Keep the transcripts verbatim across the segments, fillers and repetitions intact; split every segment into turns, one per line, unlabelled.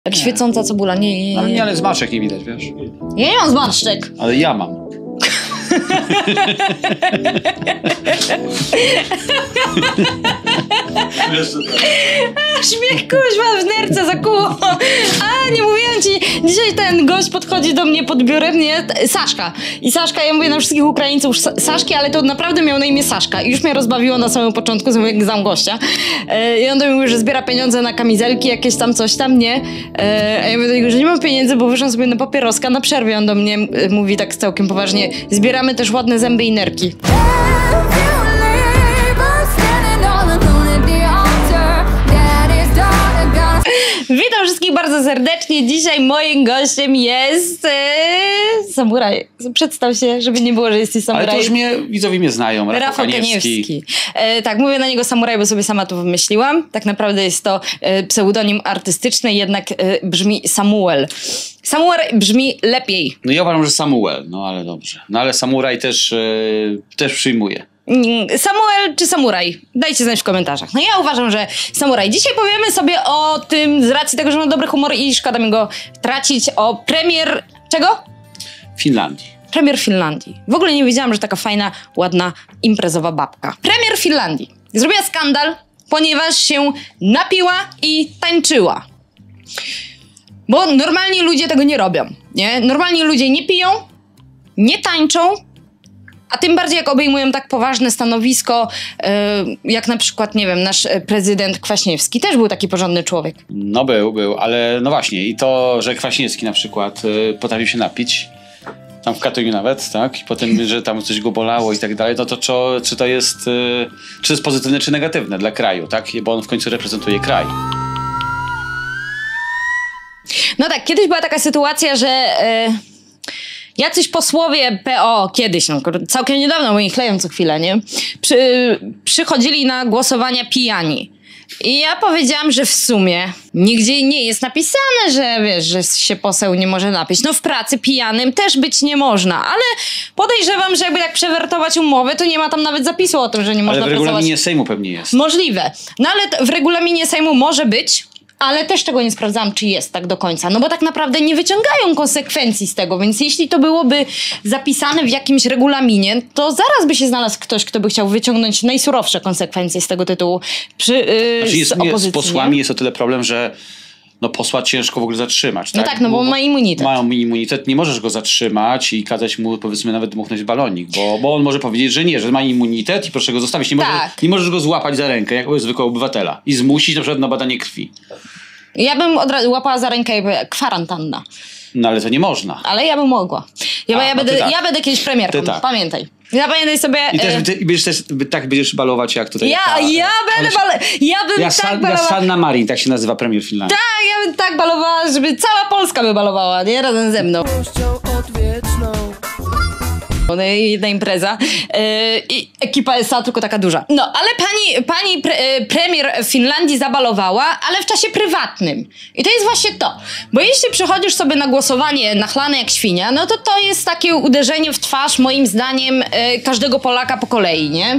Jak nie. Świecąca cebula, nie, nie, nie.
Ale nie, ale zmarszczek nie widać, wiesz?
Ja nie mam zmarszczek.
Ale ja mam.
Śmiech kuźwa w nerce zakuło. A, nie mówiłam ci, dzisiaj ten gość podchodzi do mnie pod biurem, nie? Saszka. I Saszka, ja mówię na wszystkich Ukraińców Saszki, ale to naprawdę miał na imię Saszka. I już mnie rozbawiło na samym początku, jak znam gościa. I on do mnie mówi, że zbiera pieniądze na kamizelki, jakieś tam coś tam, nie? A ja mówię do niego, że nie mam pieniędzy, bo wyszłam sobie na papieroska na przerwie. On do mnie mówi tak całkiem poważnie, zbieramy też ładne zęby i nerki. Witam wszystkich bardzo serdecznie. Dzisiaj moim gościem jest e, samuraj. Przedstaw się, żeby nie było, że jesteś samuraj.
Ale to już mnie, widzowie mnie znają. Rafał,
Rafał
Kaniewski.
Kaniewski. E, tak, mówię na niego samuraj, bo sobie sama to wymyśliłam. Tak naprawdę jest to e, pseudonim artystyczny, jednak e, brzmi Samuel. Samuel brzmi lepiej.
No ja uważam, że Samuel, no ale dobrze. No ale samuraj też, e, też przyjmuje.
Samuel czy samuraj? Dajcie znać w komentarzach. No ja uważam, że samuraj. Dzisiaj powiemy sobie o tym, z racji tego, że ma dobry humor i szkoda mi go tracić, o premier... Czego?
Finlandii.
Premier Finlandii. W ogóle nie wiedziałam, że taka fajna, ładna, imprezowa babka. Premier Finlandii zrobiła skandal, ponieważ się napiła i tańczyła. Bo normalni ludzie tego nie robią, nie? Normalni ludzie nie piją, nie tańczą, a tym bardziej jak obejmują tak poważne stanowisko, yy, jak na przykład, nie wiem, nasz prezydent Kwaśniewski. Też był taki porządny człowiek.
No był, był, ale no właśnie. I to, że Kwaśniewski na przykład yy, potrafił się napić, tam w Katowiu nawet, tak? I potem, że tam coś go bolało i tak dalej, no to czy, czy to jest, yy, czy to jest pozytywne, czy negatywne dla kraju, tak? Bo on w końcu reprezentuje kraj.
No tak, kiedyś była taka sytuacja, że... Yy... Jacyś posłowie P O kiedyś, no całkiem niedawno, bo ich kleją co chwilę, nie? Przy, przychodzili na głosowania pijani. I ja powiedziałam, że w sumie nigdzie nie jest napisane, że wiesz, że się poseł nie może napić. No w pracy pijanym też być nie można, ale podejrzewam, że jakby tak przewertować umowę, to nie ma tam nawet zapisu o tym, że nie można
pracować. Ale w
pracować.
regulaminie Sejmu pewnie jest.
Możliwe. No ale w regulaminie Sejmu może być, ale też tego nie sprawdzałam, czy jest tak do końca. No bo tak naprawdę nie wyciągają konsekwencji z tego, więc jeśli to byłoby zapisane w jakimś regulaminie, to zaraz by się znalazł ktoś, kto by chciał wyciągnąć najsurowsze konsekwencje z tego tytułu przy, yy,
znaczy jest,
z opozycji.
Z posłami
nie?
jest o tyle problem, że no posła ciężko w ogóle zatrzymać.
No tak, tak no bo, bo ma immunitet.
Ma immunitet, nie możesz go zatrzymać i kazać mu, powiedzmy, nawet dmuchnąć balonik, bo, bo on może powiedzieć, że nie, że ma immunitet i proszę go zostawić. Nie,
tak.
może, nie możesz go złapać za rękę, jak zwykłego obywatela i zmusić na przykład na badanie krwi.
Ja bym od razu łapała za rękę jakby kwarantanna.
No ale to nie można.
Ale ja bym mogła. Ja, A, ja, no będę, tak. ja będę kiedyś premierką, tak. Pamiętaj. Ja pamiętaj sobie...
I też e... ty, będziesz też, tak będziesz balować jak tutaj.
Ja,
ta,
ja będę balować. Ja bym
ja
tak
san,
balowała.
Ja Sanna Marin, tak się nazywa premier Finlandii.
Tak, ja bym tak balowała, żeby cała Polska by balowała, nie? Razem ze mną. Jedna impreza yy, i ekipa S A tylko taka duża. No, ale pani, pani pre, premier Finlandii zabalowała, ale w czasie prywatnym. I to jest właśnie to. Bo jeśli przychodzisz sobie na głosowanie nachlane jak świnia, no to to jest takie uderzenie w twarz, moim zdaniem, yy, każdego Polaka po kolei, nie?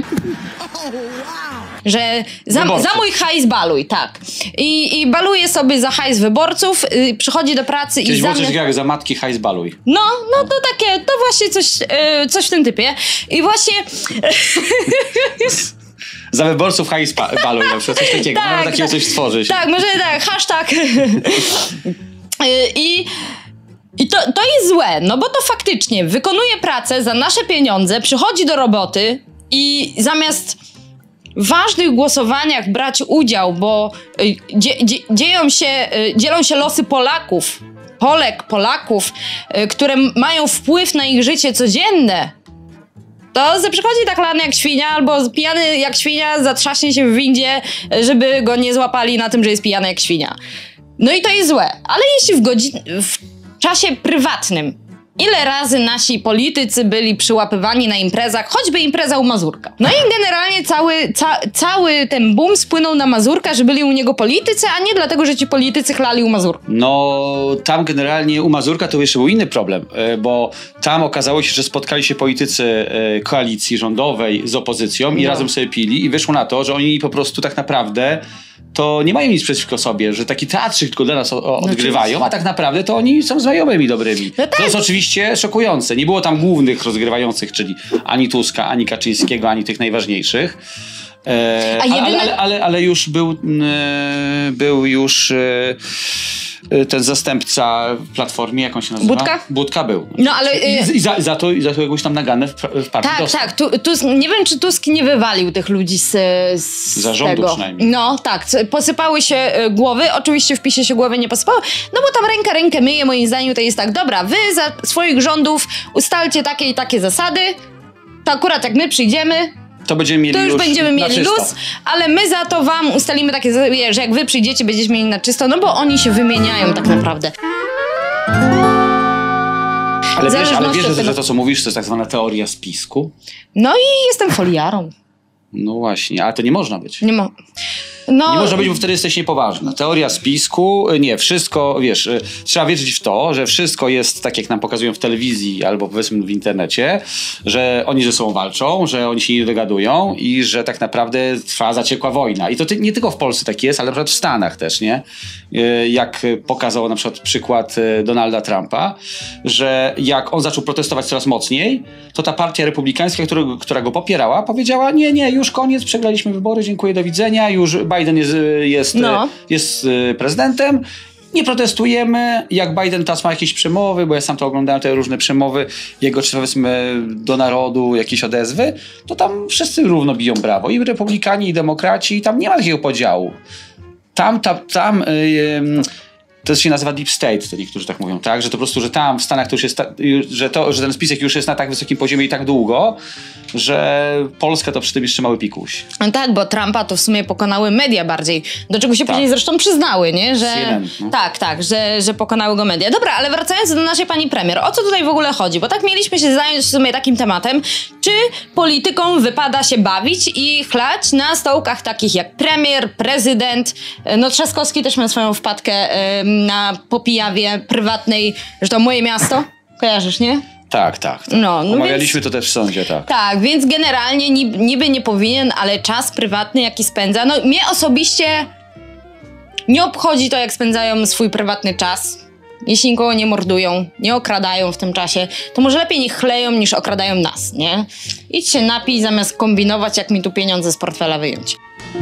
Że za, za mój hajs baluj, tak. I, i baluje sobie za hajs wyborców, yy, przychodzi do pracy
Kiedyś
i za mnie...
jak za matki hajs baluj.
No, no to takie, to właśnie coś, yy, coś w tym typie. I właśnie...
Za wyborców hajs baluj, na przykład coś takiego. Tak, można takiego tak, coś stworzyć.
Tak, może tak, hashtag. I... I to, to jest złe, no bo to faktycznie wykonuje pracę za nasze pieniądze, przychodzi do roboty i zamiast w ważnych głosowaniach brać udział, bo dzie, dzie, dzieją się, dzielą się losy Polaków, Polek, Polaków, które mają wpływ na ich życie codzienne, to przychodzi tak lany jak świnia albo pijany jak świnia zatrzaśnie się w windzie, żeby go nie złapali na tym, że jest pijany jak świnia. No i to jest złe, ale jeśli w, godzin- w czasie prywatnym ile razy nasi politycy byli przyłapywani na imprezach, choćby impreza u Mazurka. No i generalnie cały, ca, cały ten boom spłynął na Mazurka, że byli u niego politycy, a nie dlatego, że ci politycy chlali u Mazurka.
No tam generalnie u Mazurka to jeszcze był inny problem, bo tam okazało się, że spotkali się politycy koalicji rządowej z opozycją i no. razem sobie pili i wyszło na to, że oni po prostu tak naprawdę to nie mają nic przeciwko sobie, że taki teatrzyk tylko dla nas o, o,
No
odgrywają,
oczywiście.
a tak naprawdę to oni są znajomymi dobrymi.
No tak.
To jest oczywiście szokujące. Nie było tam głównych rozgrywających, czyli ani Tuska, ani Kaczyńskiego, ani tych najważniejszych. E,
A
ale,
jedyne-
ale, ale, ale już był, e, był już e, e, ten zastępca w Platformie, jak on się nazywa?
Budka?
Budka był.
No ale...
I, i, za, za, to, I za to jakąś tam naganę w, w partii
Tak,
dostał.
tak. Tu, Tusk, nie wiem, czy Tusk nie wywalił tych ludzi z, z
Zarządu
tego.
przynajmniej.
No, tak. c- Posypały się e, głowy. Oczywiście w PiSie się głowy nie posypały, no bo tam ręka rękę myje, moim zdaniem to jest tak, dobra, wy za swoich rządów ustalcie takie i takie zasady, to akurat jak my przyjdziemy,
To będziemy mieli
to już,
już
będziemy
na
mieli
czysto.
luz, ale my za to wam ustalimy takie zasady, że jak wy przyjdziecie, będziecie mieli na czysto, no bo oni się wymieniają tak naprawdę.
Ale wiesz, ale
zależności
wiesz,
od
że,
tego-
że to, co mówisz, to jest tak zwana teoria spisku?
No i jestem foliarą.
No właśnie, ale to nie można być.
Nie mo... No,
Nie można być, bo wtedy jesteś niepoważna. Teoria spisku, nie, wszystko, wiesz, y, trzeba wierzyć w to, że wszystko jest tak, jak nam pokazują w telewizji albo powiedzmy w internecie, że oni ze sobą walczą, że oni się nie dogadują i że tak naprawdę trwa zaciekła wojna. I to ty, nie tylko w Polsce tak jest, ale na przykład w Stanach też, nie? Y, Jak pokazał na przykład przykład y, Donalda Trumpa, że jak on zaczął protestować coraz mocniej, to ta partia republikańska, która, która go popierała, powiedziała, nie, nie, już koniec, przegraliśmy wybory, dziękuję, do widzenia, już Biden jest, jest,
No.
jest y, prezydentem, nie protestujemy. Jak Biden teraz ma jakieś przemowy, bo ja sam to oglądałem, te różne przemowy jego, czy powiedzmy do narodu, jakieś odezwy, to tam wszyscy równo biją brawo. I republikani, i demokraci, tam nie ma takiego podziału. Tam, tam, tam y, y, to się nazywa deep state, to niektórzy tak mówią, tak? Że to po prostu, że tam w Stanach to już jest, ta, że, to, że ten spisek już jest na tak wysokim poziomie i tak długo, że Polska to przy tym jeszcze mały pikuś.
No tak, bo Trumpa to w sumie pokonały media bardziej, do czego się
Tak.
później zresztą przyznały, nie? Że,
C N N, no.
Tak, tak, że, że pokonały go media. Dobra, ale wracając do naszej pani premier, o co tutaj w ogóle chodzi? Bo tak mieliśmy się zająć w sumie takim tematem, czy politykom wypada się bawić i chlać na stołkach takich jak premier, prezydent, no Trzaskowski też ma swoją wpadkę em, na Popijawie prywatnej, że to moje miasto, kojarzysz, nie?
Tak, tak. tak.
No, no
Omawialiśmy to też w sądzie, tak.
Tak, więc generalnie niby, niby nie powinien, ale czas prywatny jaki spędza, no mnie osobiście nie obchodzi to, jak spędzają swój prywatny czas. Jeśli nikogo nie mordują, nie okradają w tym czasie, to może lepiej niech chleją niż okradają nas, nie? Idź się napij zamiast kombinować, jak mi tu pieniądze z portfela wyjąć.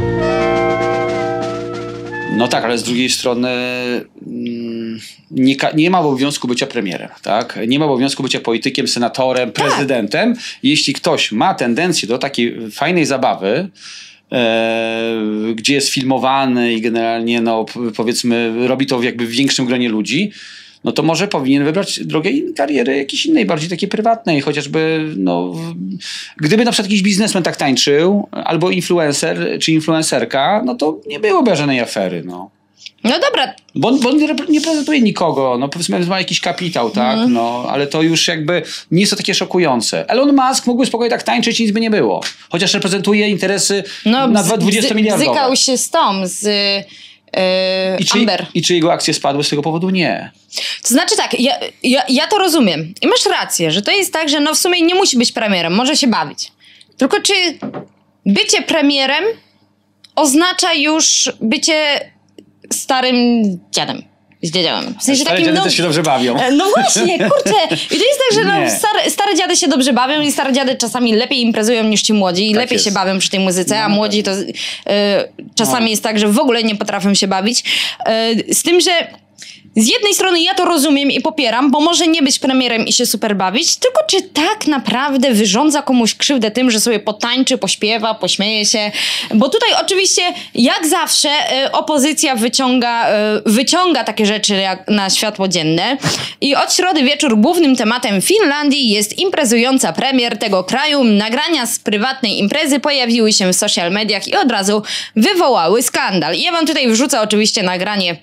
No tak, ale z drugiej strony mm, nie, ka- nie ma obowiązku bycia premierem, tak? Nie ma obowiązku bycia politykiem, senatorem, prezydentem. Jeśli ktoś ma tendencję do takiej fajnej zabawy, e, gdzie jest filmowany i generalnie, no p- powiedzmy, robi to jakby w większym gronie ludzi, no to może powinien wybrać drogę in- kariery jakiejś innej, bardziej takiej prywatnej, chociażby, no, w- gdyby na przykład jakiś biznesmen tak tańczył, albo influencer, czy influencerka, no to nie byłoby żadnej afery, no.
No dobra,
Bo on, bo on nie rep- nie prezentuje nikogo, no powiedzmy ma jakiś kapitał, tak,
Mhm.
no, ale to już jakby nie jest to takie szokujące. Elon Musk mógłby spokojnie tak tańczyć i nic by nie było, chociaż reprezentuje interesy
no
na
bzy-
dwadzieścia
bzy-
miliardowe.
bzykał się z tą, z yy,
I czy,
Amber.
I czy jego akcje spadły z tego powodu? Nie.
To znaczy tak, ja, ja, ja to rozumiem i masz rację, że to jest tak, że no w sumie nie musi być premierem, może się bawić. Tylko czy bycie premierem oznacza już bycie starym dziadem, z dziadziem? W sensie
Stare
takim,
dziady
no,
też się dobrze bawią.
e, no właśnie, kurczę. I to jest tak, że no,
Nie.
stare, stare dziady się dobrze bawią i stare dziady czasami lepiej imprezują niż ci młodzi i
Tak
lepiej
jest.
się bawią przy tej muzyce, a
No,
młodzi to e, czasami
No.
jest tak, że w ogóle nie potrafią się bawić. E, z tym, że z jednej strony ja to rozumiem i popieram, bo może nie być premierem i się super bawić, tylko czy tak naprawdę wyrządza komuś krzywdę tym, że sobie potańczy, pośpiewa, pośmieje się. Bo tutaj oczywiście, jak zawsze, e, opozycja wyciąga, e, wyciąga takie rzeczy jak na światło dzienne. I od środy wieczór głównym tematem Finlandii jest imprezująca premier tego kraju. Nagrania z prywatnej imprezy pojawiły się w social mediach i od razu wywołały skandal. I ja wam tutaj wrzucę oczywiście nagranie.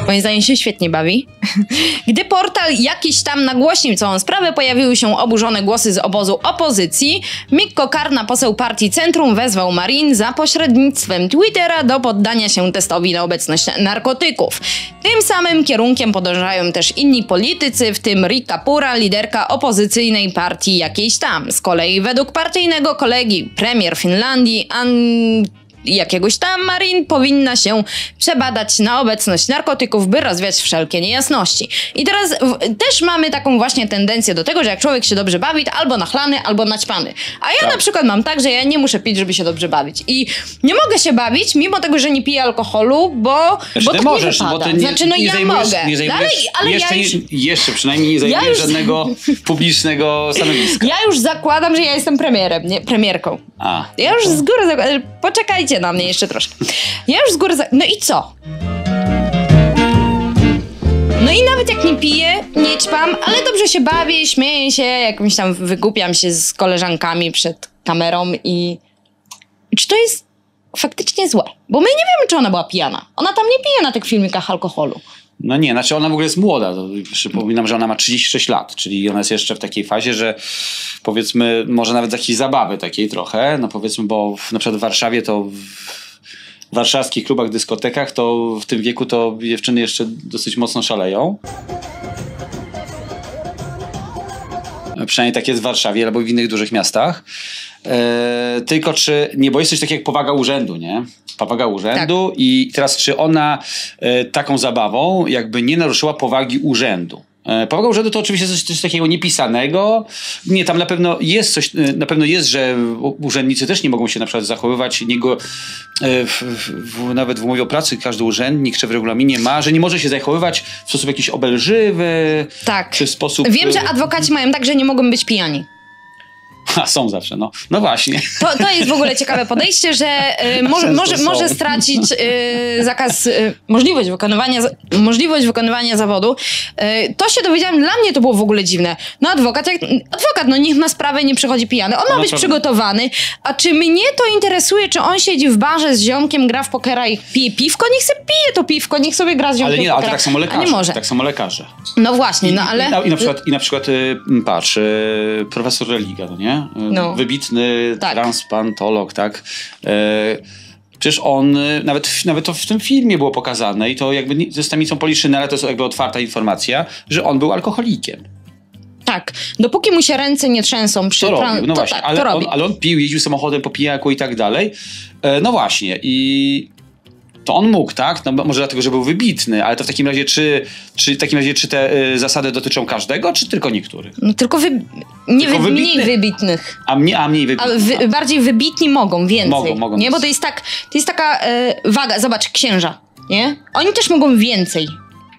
Moim zdaniem się świetnie bawi. Gdy portal jakiś tam nagłośnił całą sprawę, pojawiły się oburzone głosy z obozu opozycji. Mikko Karna, poseł partii Centrum, wezwał Marin za pośrednictwem Twittera do poddania się testowi na obecność narkotyków. Tym samym kierunkiem podążają też inni politycy, w tym Riikka Purra, liderka opozycyjnej partii jakiejś tam. Z kolei według partyjnego kolegi premier Finlandii An... jakiegoś tam Marin powinna się przebadać na obecność narkotyków, by rozwiać wszelkie niejasności. I teraz w, też mamy taką właśnie tendencję do tego, że jak człowiek się dobrze bawi, to albo nachlany, albo naćpany. A ja
tak.
na przykład mam tak, że ja nie muszę pić, żeby się dobrze bawić. I nie mogę się bawić, mimo tego, że nie piję alkoholu, bo,
znaczy,
bo
ty
tak
możesz,
nie
bo
wypada.
ty nie,
znaczy, no
nie
ja
zajmujesz,
mogę.
nie zajmujesz,
ale, ale
jeszcze,
ja już,
jeszcze przynajmniej nie zajmujesz
ja już,
żadnego publicznego stanowiska.
ja już zakładam, że ja jestem premierem, nie, premierką.
A,
Ja już z góry zakładam, poczekajcie na mnie jeszcze troszkę. Ja już z góry zakładam, no i co? No i nawet jak nie piję, nie ćpam, ale dobrze się bawię, śmieję się, jakimś tam wygłupiam się z koleżankami przed kamerą i... Czy to jest faktycznie złe? Bo my nie wiemy, czy ona była pijana. Ona tam nie pije na tych filmikach alkoholu.
no nie, znaczy ona w ogóle jest młoda. To przypominam, że ona ma trzydzieści sześć lat, czyli ona jest jeszcze w takiej fazie, że powiedzmy, może nawet z jakiejś zabawy takiej trochę, no powiedzmy, bo w, na przykład w Warszawie to w warszawskich klubach, dyskotekach, to w tym wieku to dziewczyny jeszcze dosyć mocno szaleją. Przynajmniej tak jest w Warszawie albo w innych dużych miastach. E, tylko czy nie boisz coś takiego jak powaga urzędu, nie? Powaga urzędu tak. I teraz czy ona e, taką zabawą jakby nie naruszyła powagi urzędu? E, powaga urzędu to oczywiście coś, coś takiego niepisanego. Nie, tam na pewno jest coś, na pewno jest, że urzędnicy też nie mogą się na przykład zachowywać, niego, e, w, w, nawet w umowie o pracy każdy urzędnik czy w regulaminie ma, że nie może się zachowywać w sposób jakiś obelżywy,
tak.
czy w sposób...
Wiem, że adwokaci mają tak, że nie mogą być pijani.
A, są zawsze, no. No właśnie.
To, to jest w ogóle ciekawe podejście, że y, może, może, może stracić y, zakaz, y, możliwość, wykonywania, możliwość wykonywania zawodu. Y, to się dowiedziałam, dla mnie to było w ogóle dziwne. No adwokat, jak, adwokat, no niech na sprawę nie przychodzi pijany. On ma
no,
być
to...
przygotowany. A czy mnie to interesuje, czy on siedzi w barze z ziomkiem, gra w pokera i pije piwko? Niech sobie pije to piwko, niech sobie gra z ziomkiem
ale nie,
w pokera.
ale tak samo lekarze.
A nie może.
Tak samo lekarze.
No właśnie, no ale...
I, i, na, i na przykład, i na przykład y, patrz, y, profesor Religa, no nie?
No.
Wybitny
tak.
transplantolog, tak? E, przecież on, nawet, nawet to w tym filmie było pokazane i to jakby nie, ze stamicą Poliszynela to jest jakby otwarta informacja, że on był alkoholikiem.
Tak, dopóki mu się ręce nie trzęsą przy...
To robił, no
to
właśnie,
tak,
ale,
to
on,
robi.
ale on pił, jeździł samochodem po pijaku i tak dalej. E, no właśnie i... To on mógł, tak? No może dlatego, że był wybitny, ale to w takim razie czy, czy w takim razie czy te y, zasady dotyczą każdego, czy tylko niektórych?
No, tylko wy... nie
tylko
wy...
wybitny?
mniej wybitnych.
A, mnie, a mniej wybitnych.
A wy... bardziej wybitni mogą więcej.
Mogą, mogą.
Nie, bo to jest tak, to jest taka e, waga, zobacz, księża, nie? Oni też mogą więcej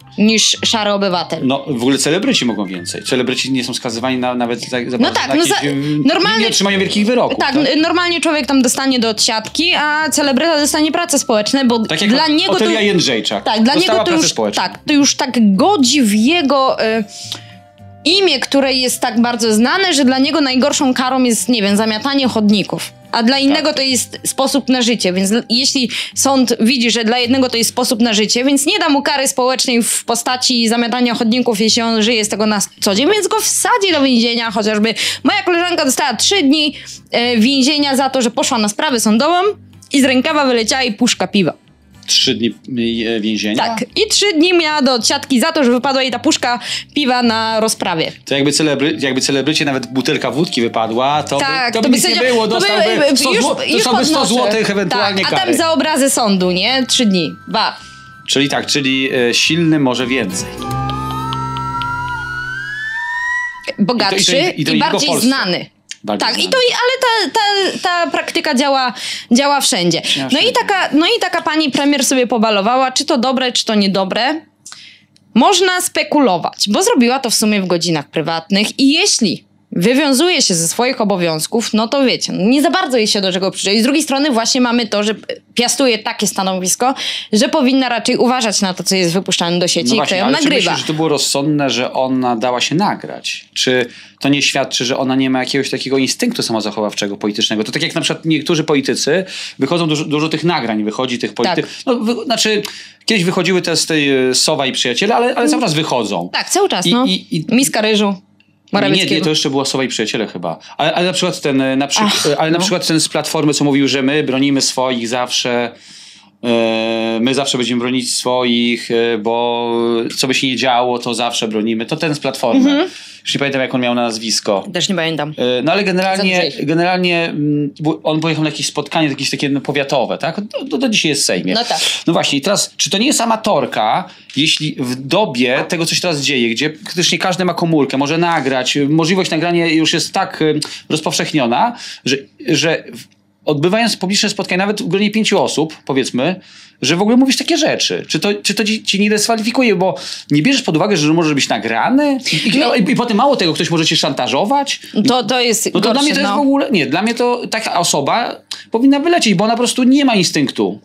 niż szary obywatel.
No w ogóle celebryci mogą więcej. Celebryci nie są skazywani na, nawet za, za,
No tak,
na
no
jakieś,
za-
y,
normalnie-
nie otrzymają wielkich wyroków.
Tak,
Tak,
n- normalnie człowiek tam dostanie do odsiadki, a celebryta dostanie prace społeczne, bo
tak jak
dla niego to...
Otelia Jędrzejczak.
Tak, dla
dostała
niego to
pracę
już,
społeczną.
tak, to już tak godzi w jego y, imię, które jest tak bardzo znane, że dla niego najgorszą karą jest, nie wiem, zamiatanie chodników. A dla innego
Tak.
to jest sposób na życie, więc l- jeśli sąd widzi, że dla jednego to jest sposób na życie, więc nie da mu kary społecznej w postaci zamiatania chodników, jeśli on żyje z tego na co dzień, więc go wsadzi do więzienia, chociażby moja koleżanka dostała trzy dni e, więzienia za to, że poszła na sprawę sądową i z rękawa wyleciała jej puszka piwa.
Trzy dni y, więzienia?
Tak. I trzy dni miała do odsiadki za to, że wypadła jej ta puszka piwa na rozprawie.
To jakby, celebry, jakby celebrycie nawet butelka wódki wypadła, to
Tak,
by, to by nic
sędzia-
nie było,
to by-
dostałby sto,
już-
zł,
już
dostałby sto
podnoszę.
złotych ewentualnie
tak, a
kary.
tam za obrazy sądu, nie? Trzy dni. Ba.
Czyli tak, czyli y, silny może więcej.
Bogatszy i,
I to- i to- i to nie
bardziej
tylko w Polsce.
znany.
Bardziej
Tak,
znany.
i to, ale ta, ta, ta praktyka działa, działa wszędzie.
Działa
No i,
wszędzie.
taka, no i taka pani premier sobie pobalowała, czy to dobre, czy to niedobre. Można spekulować, bo zrobiła to w sumie w godzinach prywatnych i jeśli wywiązuje się ze swoich obowiązków, no to wiecie, no nie za bardzo jej się do czego przyczynić. Z drugiej strony właśnie mamy to, że piastuje takie stanowisko, że powinna raczej uważać na to, co jest wypuszczane do sieci
No
i
właśnie,
kto ją
ale czy
nagrywa.
myślisz, że to było rozsądne, że ona dała się nagrać? Czy to nie świadczy, że ona nie ma jakiegoś takiego instynktu samozachowawczego, politycznego? To tak jak na przykład niektórzy politycy, wychodzą dużo, dużo tych nagrań, wychodzi tych polityków.
Tak.
No, wy, znaczy, kiedyś wychodziły te z tej Sowa i Przyjaciele, ale, ale cały czas wychodzą.
Tak, cały czas,
I,
no.
i, i,
Miska ryżu.
Nie, nie, to jeszcze była Sowa i Przyjaciele chyba. Ale, ale na przykład ten, na, przy, Ach, ale na no. przykład ten z Platformy, co mówił, że my bronimy swoich zawsze, e, my zawsze będziemy bronić swoich, e, bo co by się nie działo, to zawsze bronimy. To ten z Platformy. Mhm. Już nie pamiętam, jak on miał na nazwisko.
Też nie pamiętam.
E, no ale generalnie, generalnie on pojechał na jakieś spotkanie, jakieś takie no, powiatowe, tak? Do, do, do dzisiaj jest w Sejmie.
No tak.
No właśnie, i teraz, czy to nie jest amatorka, jeśli w dobie tego, co się teraz dzieje, gdzie praktycznie każdy ma komórkę, może nagrać, możliwość nagrania już jest tak y, rozpowszechniona, że, że odbywając publiczne spotkanie, nawet w gronie pięciu osób, powiedzmy, że w ogóle mówisz takie rzeczy. Czy to, czy to ci, ci nie dyskwalifikuje, bo nie bierzesz pod uwagę, że może być nagrany i, i, i, i potem mało tego, ktoś może cię szantażować.
To, to jest
no to
gorsze,
dla mnie to jest
no.
w ogóle, nie, dla mnie to taka osoba powinna wylecieć, bo ona po prostu nie ma instynktu.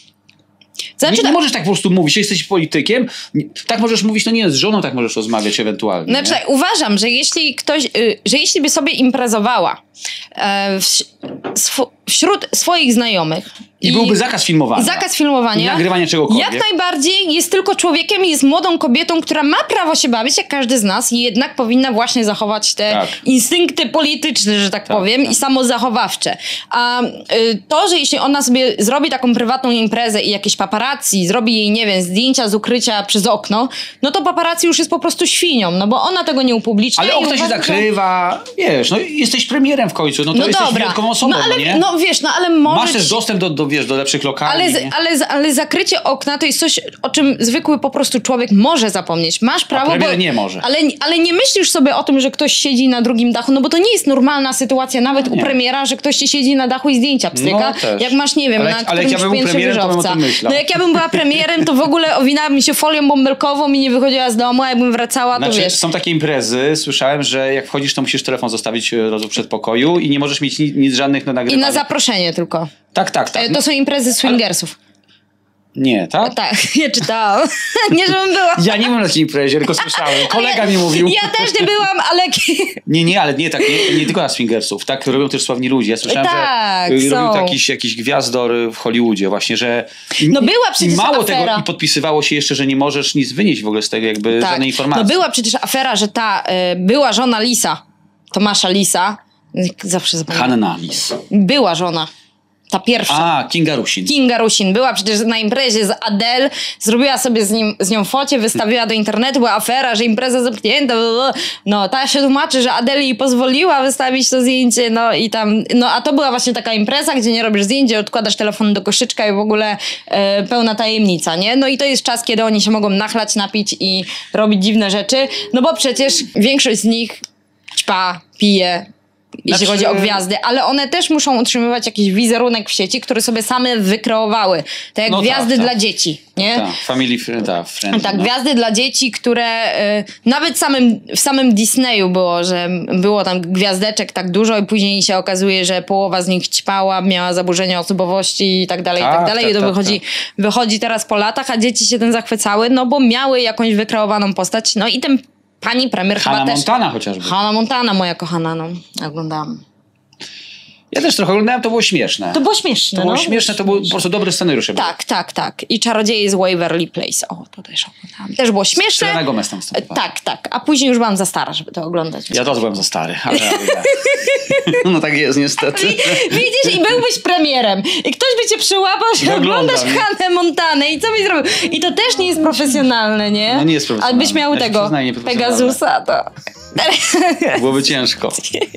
Znaczy,
nie, nie możesz tak po prostu mówić, jesteś politykiem, nie, tak możesz mówić, no nie, z żoną tak możesz rozmawiać ewentualnie.
Znaczy,
nie?
uważam, że jeśli ktoś, y, że jeśli by sobie imprezowała e, w, sw wśród swoich znajomych
I, I byłby zakaz filmowania.
Zakaz filmowania.
I nagrywania czegokolwiek.
Jak najbardziej jest tylko człowiekiem i jest młodą kobietą, która ma prawo się bawić, jak każdy z nas, i jednak powinna właśnie zachować te
tak.
instynkty polityczne, że tak, tak powiem, tak. i samozachowawcze. A y, to, że jeśli ona sobie zrobi taką prywatną imprezę i jakieś paparazzi, zrobi jej, nie wiem, zdjęcia z ukrycia przez okno, no to paparazzi już jest po prostu świnią, no bo ona tego nie upublicznia.
Ale okno się zakrywa, że... wiesz, no jesteś premierem w końcu, no to
no
jesteś
dobra.
wielką osobą,
no, ale,
no nie?
No wiesz, no ale może...
Masz też dostęp do, do, wiesz, do lepszych lokali.
Ale, z, ale, ale zakrycie okna to jest coś, o czym zwykły po prostu człowiek może zapomnieć. Masz prawo,
A premier
bo,
nie może.
Ale, ale nie myślisz sobie o tym, że ktoś siedzi na drugim dachu, no bo to nie jest normalna sytuacja nawet
no
u premiera, że ktoś ci siedzi na dachu i zdjęcia pstryka.
No
jak masz, nie wiem,
ale,
na
ale
którymś
jak ja bym
piętrze
premierem, to bym o
wieżowca.
tym myślał.
No jak ja bym była premierem, to w ogóle owinęłabym mi się folią bąbelkową i nie wychodziła z domu, a jakbym wracała, to
znaczy,
wiesz.
są takie imprezy, słyszałem, że jak wchodzisz, to musisz telefon zostawić w przedpokoju i nie możesz mieć nic, nic żadnych na nagrywania.
I na zaproszenie tylko.
Tak, tak, tak.
To są imprezy swingersów.
Nie, tak?
Tak, ja czytałam. Nie, żebym była.
Ja nie byłem na takiej imprezie, tylko słyszałem. Kolega
ja,
mi mówił.
Ja też nie byłam, ale...
Nie, nie, ale nie tak, nie, nie tylko na swingersów. Tak robią też sławni ludzie. Ja słyszałem,
tak,
że
są.
robił to jakiś, jakiś gwiazdor w Hollywoodzie właśnie, że...
No była przecież
I mało
afera.
tego, i podpisywało się jeszcze, że nie możesz nic wynieść w ogóle z tego jakby
tak.
żadnej informacji.
No była przecież afera, że ta y, była żona Lisa, Tomasza Lisa, zawsze zapomnę.
Hanna Lis.
Była żona. Ta pierwsza.
A, Kinga Rusin.
Kinga Rusin. Była przecież na imprezie z Adele, zrobiła sobie z, nim, z nią focie, wystawiła do internetu, była afera, że impreza zamknięta. No, ta się tłumaczy, że Adele jej pozwoliła wystawić to zdjęcie, no i tam, no a to była właśnie taka impreza, gdzie nie robisz zdjęć, odkładasz telefon do koszyczka i w ogóle e, pełna tajemnica, nie? No i to jest czas, kiedy oni się mogą nachlać, napić i robić dziwne rzeczy, no bo przecież większość z nich ćpa, pije, jeśli
znaczy...
chodzi o gwiazdy, ale one też muszą utrzymywać jakiś wizerunek w sieci, który sobie same wykreowały. Tak jak
no
gwiazdy
tak,
dla
tak.
dzieci, nie?
Tak, family friend, tak, friend,
Tak,
no.
gwiazdy dla dzieci, które y, nawet samym, w samym Disneyu było, że było tam gwiazdeczek tak dużo i później się okazuje, że połowa z nich ćpała, miała zaburzenia osobowości i tak dalej,
tak,
i tak dalej.
Tak,
I to
tak,
wychodzi,
tak.
wychodzi teraz po latach, a dzieci się tym zachwycały, no bo miały jakąś wykreowaną postać. No i ten pani premier
Hannah
chyba też...
Montana chociażby.
Hannah Montana, moja kochana, no. Oglądałam.
Ja też trochę oglądałem, to było śmieszne.
To było śmieszne,
To było
no.
śmieszne, to był po prostu dobry scenariusz.
Tak, tak, tak. I Czarodzieje z Waverly Place. O, to też oglądałam. Też było śmieszne.
Selena Gomez tam wstępowała.
Tak, tak. A później już byłam za stara, żeby to oglądać.
Ja też byłem za stary, ale ja, no tak jest niestety.
Widzisz, i byłbyś premierem. I ktoś by cię przyłapał, że oglądasz Hannę Montanę i co byś zrobił? I to też nie jest profesjonalnie, nie?
No nie jest profesjonalne.
A byś miał
Ja się
tego
przyznaję,
Pegasusa, to...
Byłoby ciężko.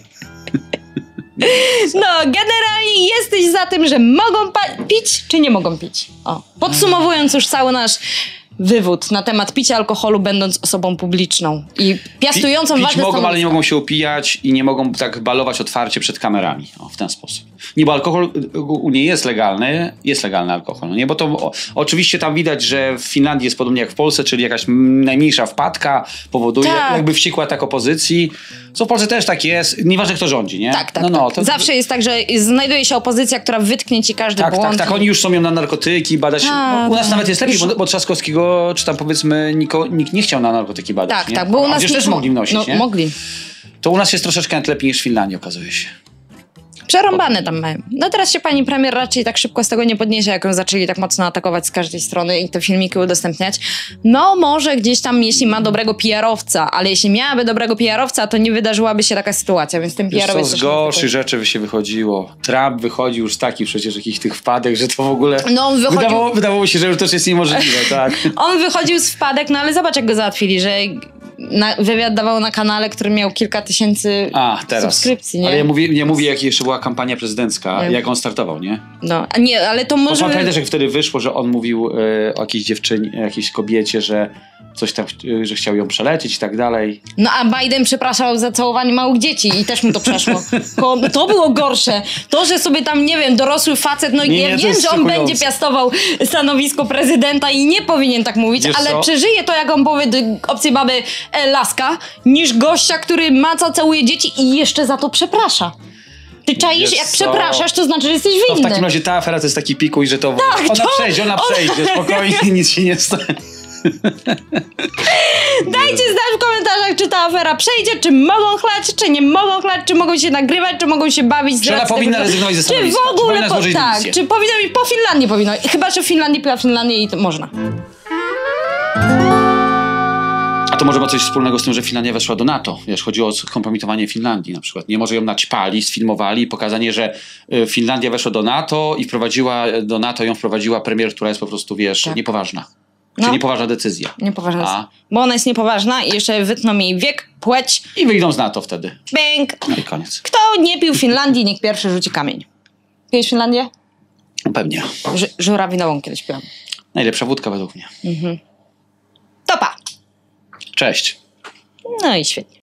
No, generalnie jesteś za tym, że mogą pić, czy nie mogą pić? O, podsumowując już cały nasz wywód na temat picia alkoholu, będąc osobą publiczną i piastującą
Pi-
ważne
pić mogą,
stanowisko.
ale nie mogą się upijać i nie mogą tak balować otwarcie przed kamerami. O, w ten sposób. Nie, bo alkohol u nie jest legalny, jest legalny alkohol, nie? Bo to o, oczywiście tam widać, że w Finlandii jest podobnie jak w Polsce, czyli jakaś najmniejsza wpadka powoduje
tak.
jakby wściekły atak opozycji. Co w Polsce też tak jest, nieważne kto rządzi, nie?
Tak, tak,
no, no,
tak.
to...
Zawsze jest tak, że znajduje się opozycja, która wytknie ci każdy
Tak,
błąd.
tak, tak. Oni już są ją na narkotyki badać.
Tak,
no, u nas
tak.
nawet jest lepiej, bo, bo Trzaskowskiego, czy tam powiedzmy, niko, nikt nie chciał na narkotyki badać.
Tak,
nie?
tak, bo u
A
nas
przecież
nie...
też mogli wnosić,
no,
nie?
mogli.
To u nas jest troszeczkę lepiej niż w Finlandii, okazuje się.
Przerąbane tam mają. No teraz się pani premier raczej tak szybko z tego nie podniesie, jak ją zaczęli tak mocno atakować z każdej strony i te filmiki udostępniać. No może gdzieś tam, jeśli ma dobrego P R-owca, ale jeśli miałaby dobrego P R-owca, to nie wydarzyłaby się taka sytuacja, więc ten P
Wiesz
R-owiec...
co, z gorszych rzeczy by się wychodziło. Trump wychodził już taki przecież jakichś tych wpadek, że to w ogóle...
No on wychodził...
Wydawało, wydawało się, że już to jest niemożliwe, tak.
On wychodził z wpadek, no ale zobacz, jak go załatwili, że na, wywiad dawał na kanale, który miał kilka tysięcy
A, teraz.
subskrypcji, nie?
Ale ja mówię, nie mówię, jak jeszcze była kampania prezydencka,
Nie.
jak on startował, nie?
No, a nie, ale to
Może...
może...
Pamiętasz, jak wtedy wyszło, że on mówił e, o jakiejś dziewczynie, jakiejś kobiecie, że coś tam, e, że chciał ją przelecieć i tak dalej.
No a Biden przepraszał za całowanie małych dzieci i też mu to przeszło. Ko- To było gorsze. To, że sobie tam, nie wiem, dorosły facet, no
Nie,
ja
nie, to
wiem,
jest
że on
szokujące.
będzie piastował stanowisko prezydenta i nie powinien tak mówić,
Wiesz
ale
co?
przeżyje to, jak on powie do obcej baby e, laska, niż gościa, który maca, całuje dzieci i jeszcze za to przeprasza. Ty czaisz,
Wiesz
jak
co?
przepraszasz, to znaczy, że jesteś
No w
winny.
takim razie ta afera to jest taki pikuj, że to...
Tak,
ona
to-
przejdzie, ona przejdzie, spokojnie, nic się nie stanie.
Dajcie znać w komentarzach, czy ta afera przejdzie, czy mogą chlać, czy nie mogą chlać, czy mogą się nagrywać, czy mogą się bawić. z
Czy ona
racji
powinna
tego, że-
rezygnować ze
Czy
stanowiska?
w
Czy
ogóle...
powinna
po,
złożyć
tak,
dymisję?
czy powinno być po Finlandii powinno. Chyba, że w Finlandii była Finlandia i to można.
A to może ma coś wspólnego z tym, że Finlandia weszła do NATO. Wiesz, chodzi o kompromitowanie Finlandii na przykład. Nie może ją naćpali, sfilmowali i pokazanie, że y, Finlandia weszła do NATO i wprowadziła do NATO ją wprowadziła premier, która jest po prostu, wiesz,
Tak.
niepoważna.
No.
Czy niepoważna decyzja.
Niepoważna.
A.
jest. Bo ona jest niepoważna i jeszcze wytną jej wiek, płeć,
I wyjdą z NATO wtedy.
bęk.
No i koniec.
Kto nie pił w Finlandii, niech pierwszy rzuci kamień. Piłeś Finlandię?
Pewnie.
Ż- żurawinową kiedyś piłam.
Najlepsza wódka według mnie.
Topa.
Cześć.
No i świetnie.